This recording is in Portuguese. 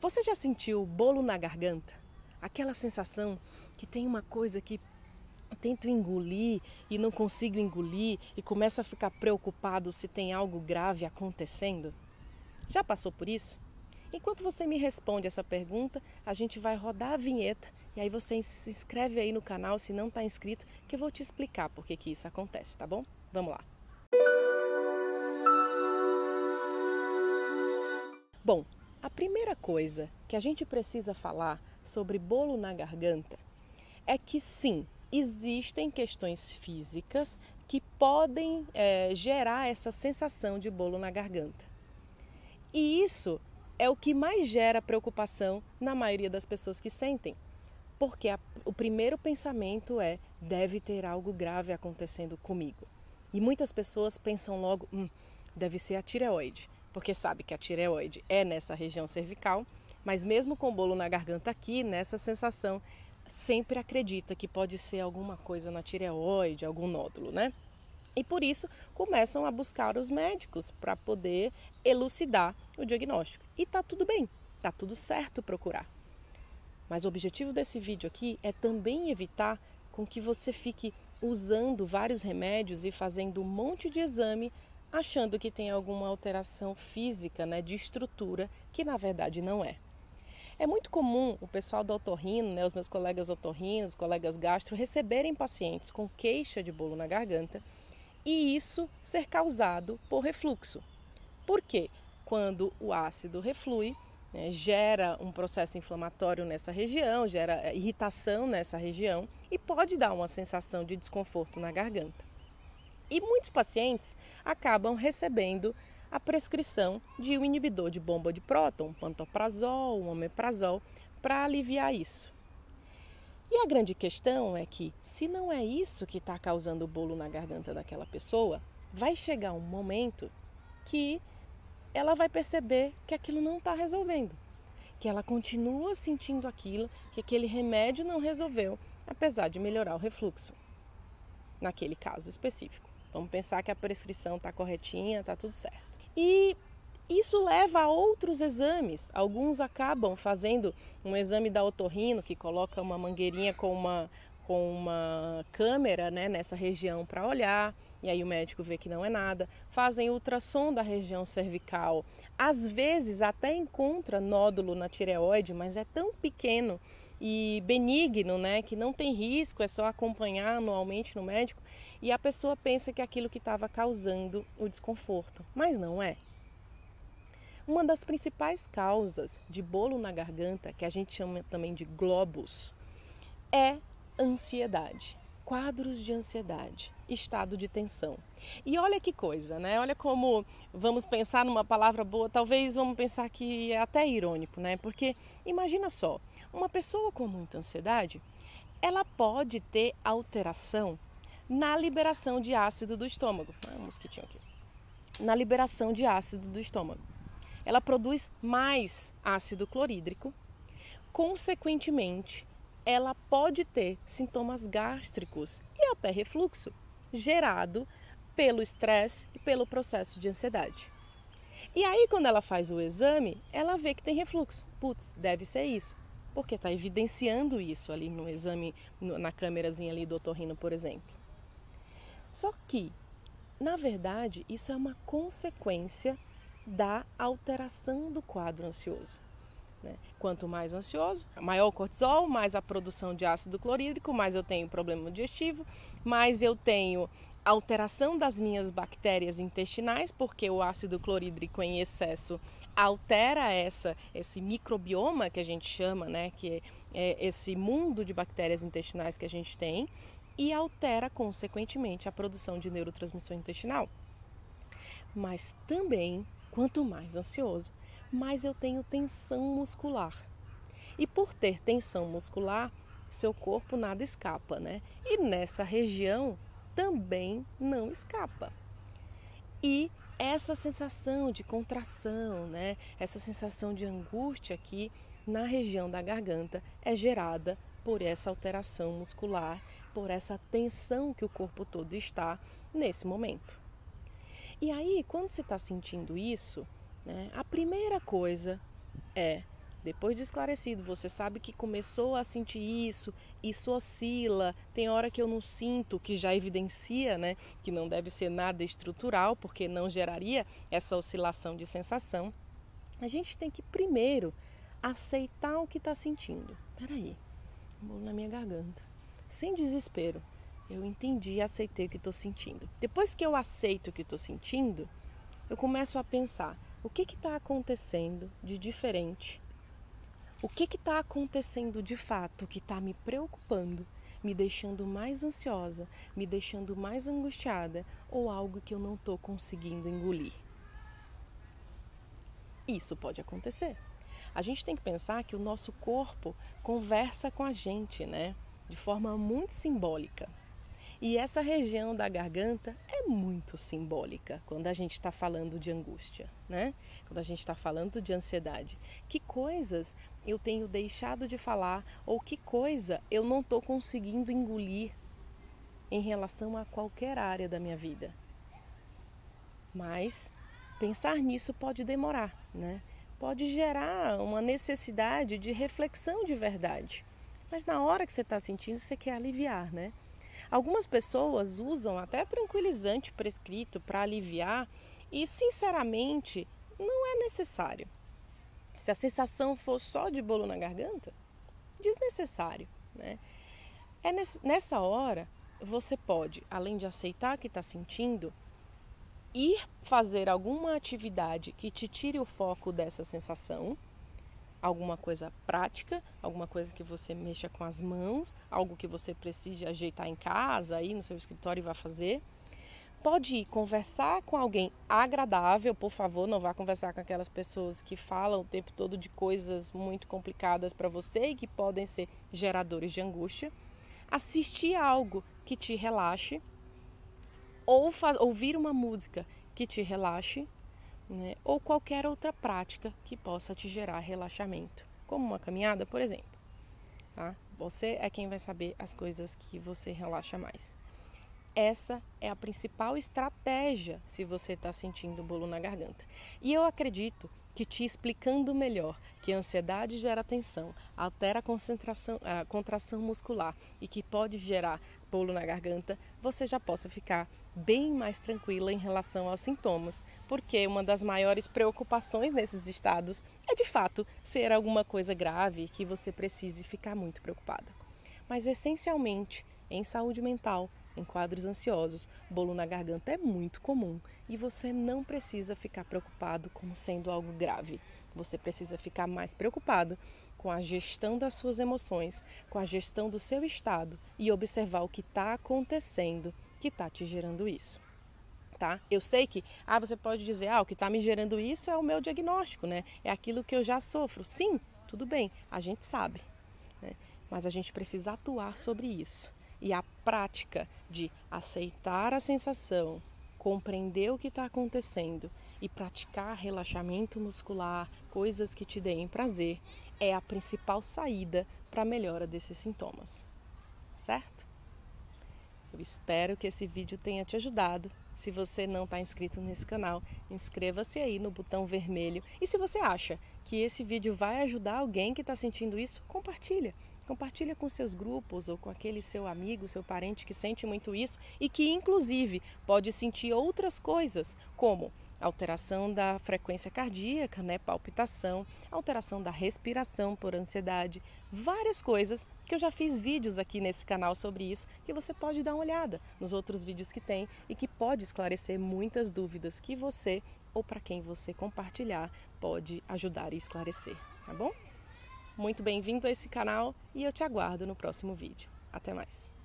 Você já sentiu bolo na garganta? Aquela sensação que tem uma coisa que tento engolir e não consigo engolir e começo a ficar preocupado se tem algo grave acontecendo? Já passou por isso? Enquanto você me responde essa pergunta, a gente vai rodar a vinheta e aí você se inscreve aí no canal se não está inscrito, que eu vou te explicar por que isso acontece, tá bom? Vamos lá! Bom, a primeira coisa que a gente precisa falar sobre bolo na garganta é que sim, existem questões físicas que podem gerar essa sensação de bolo na garganta. E isso é o que mais gera preocupação na maioria das pessoas que sentem. Porque o primeiro pensamento é, deve ter algo grave acontecendo comigo. E muitas pessoas pensam logo, deve ser a tireoide. Porque sabe que a tireoide é nessa região cervical, mas mesmo com o bolo na garganta aqui, nessa sensação, sempre acredita que pode ser alguma coisa na tireoide, algum nódulo, né? E por isso começam a buscar os médicos para poder elucidar o diagnóstico. E tá tudo bem, tá tudo certo procurar. Mas o objetivo desse vídeo aqui é também evitar com que você fique usando vários remédios e fazendo um monte de exame achando que tem alguma alteração física, né, de estrutura, que na verdade não é. É muito comum o pessoal do otorrino, né, os meus colegas otorrinos, colegas gastro, receberem pacientes com queixa de bolo na garganta e isso ser causado por refluxo. Por quê? Quando o ácido reflui, né, gera um processo inflamatório nessa região, gera irritação nessa região e pode dar uma sensação de desconforto na garganta. E muitos pacientes acabam recebendo a prescrição de um inibidor de bomba de próton, um pantoprazol, um omeprazol, para aliviar isso. E a grande questão é que, se não é isso que está causando o bolo na garganta daquela pessoa, vai chegar um momento que ela vai perceber que aquilo não está resolvendo, que ela continua sentindo aquilo, que aquele remédio não resolveu, apesar de melhorar o refluxo, naquele caso específico. Vamos pensar que a prescrição está corretinha, está tudo certo. E isso leva a outros exames. Alguns acabam fazendo um exame da otorrino, que coloca uma mangueirinha com uma câmera, né, nessa região para olhar, e aí o médico vê que não é nada. Fazem ultrassom da região cervical. Às vezes até encontra nódulo na tireoide, mas é tão pequeno e benigno, né, que não tem risco, é só acompanhar anualmente no médico, e a pessoa pensa que é aquilo que estava causando o desconforto, mas não é. Uma das principais causas de bolo na garganta, que a gente chama também de globus, é ansiedade, quadros de ansiedade, estado de tensão. E olha que coisa, né? Olha como vamos pensar numa palavra boa, talvez vamos pensar que é até irônico, né? Porque imagina só, uma pessoa com muita ansiedade, ela pode ter alteração na liberação de ácido do estômago. Um mosquitinho aqui. Na liberação de ácido do estômago. Ela produz mais ácido clorídrico, consequentemente, ela pode ter sintomas gástricos e até refluxo, gerado pelo estresse e pelo processo de ansiedade. E aí, quando ela faz o exame, ela vê que tem refluxo. Putz, deve ser isso, porque está evidenciando isso ali no exame, na câmerazinha ali do otorrino, por exemplo. Só que, na verdade, isso é uma consequência da alteração do quadro ansioso. Quanto mais ansioso, maior o cortisol, mais a produção de ácido clorídrico, mais eu tenho problema digestivo, mais eu tenho alteração das minhas bactérias intestinais, porque o ácido clorídrico em excesso altera esse microbioma que a gente chama, né, que é esse mundo de bactérias intestinais que a gente tem, e altera consequentemente a produção de neurotransmissão intestinal. Mas também, quanto mais ansioso, mais eu tenho tensão muscular. E por ter tensão muscular, seu corpo nada escapa, né? E nessa região também não escapa. E essa sensação de contração, né? Essa sensação de angústia aqui na região da garganta é gerada por essa alteração muscular, por essa tensão que o corpo todo está nesse momento. E aí, quando você está sentindo isso, né, a primeira coisa é depois de esclarecido, você sabe que começou a sentir isso oscila, tem hora que eu não sinto, que já evidencia, né, que não deve ser nada estrutural, porque não geraria essa oscilação de sensação. A gente tem que primeiro aceitar o que está sentindo. Peraí, um bolo na minha garganta. Sem desespero, eu entendi e aceitei o que estou sentindo. Depois que eu aceito o que estou sentindo, eu começo a pensar, o que está acontecendo de diferente? O que está acontecendo de fato que está me preocupando, me deixando mais ansiosa, me deixando mais angustiada ou algo que eu não estou conseguindo engolir? Isso pode acontecer. A gente tem que pensar que o nosso corpo conversa com a gente, né? De forma muito simbólica. E essa região da garganta é muito simbólica quando a gente está falando de angústia, né? Quando a gente está falando de ansiedade. Que coisas eu tenho deixado de falar ou que coisa eu não estou conseguindo engolir em relação a qualquer área da minha vida. Mas pensar nisso pode demorar, né? Pode gerar uma necessidade de reflexão de verdade. Mas na hora que você está sentindo, você quer aliviar, né? Algumas pessoas usam até tranquilizante prescrito para aliviar e, sinceramente, não é necessário. Se a sensação for só de bolo na garganta, desnecessário, né? Nessa hora, você pode, além de aceitar o que está sentindo, ir fazer alguma atividade que te tire o foco dessa sensação, alguma coisa prática, alguma coisa que você mexa com as mãos, algo que você precise ajeitar em casa, aí no seu escritório e vai fazer. Pode ir conversar com alguém agradável, por favor, não vá conversar com aquelas pessoas que falam o tempo todo de coisas muito complicadas para você e que podem ser geradores de angústia. Assistir algo que te relaxe ou ouvir uma música que te relaxe, né? Ou qualquer outra prática que possa te gerar relaxamento, como uma caminhada, por exemplo. Tá? Você é quem vai saber as coisas que você relaxa mais. Essa é a principal estratégia se você está sentindo bolo na garganta. E eu acredito que te explicando melhor que a ansiedade gera tensão, altera a contração muscular e que pode gerar bolo na garganta, você já possa ficar bem mais tranquila em relação aos sintomas, porque uma das maiores preocupações nesses estados é de fato ser alguma coisa grave que você precise ficar muito preocupada. Mas essencialmente, em saúde mental, em quadros ansiosos, bolo na garganta é muito comum e você não precisa ficar preocupado como sendo algo grave. Você precisa ficar mais preocupado com a gestão das suas emoções, com a gestão do seu estado e observar o que está acontecendo que está te gerando isso. Tá? Eu sei que você pode dizer, o que está me gerando isso é o meu diagnóstico, né? É aquilo que eu já sofro. Sim, tudo bem, a gente sabe, né? Mas a gente precisa atuar sobre isso. E a prática de aceitar a sensação, compreender o que está acontecendo e praticar relaxamento muscular, coisas que te deem prazer, é a principal saída para a melhora desses sintomas. Certo? Eu espero que esse vídeo tenha te ajudado. Se você não está inscrito nesse canal, inscreva-se aí no botão vermelho. E se você acha que esse vídeo vai ajudar alguém que está sentindo isso, compartilha. Compartilha com seus grupos ou com aquele seu amigo, seu parente que sente muito isso e que, inclusive, pode sentir outras coisas, como alteração da frequência cardíaca, né, palpitação, alteração da respiração por ansiedade, várias coisas que eu já fiz vídeos aqui nesse canal sobre isso, que você pode dar uma olhada nos outros vídeos que tem e que pode esclarecer muitas dúvidas que você ou para quem você compartilhar pode ajudar e esclarecer, tá bom? Muito bem-vindo a esse canal e eu te aguardo no próximo vídeo. Até mais!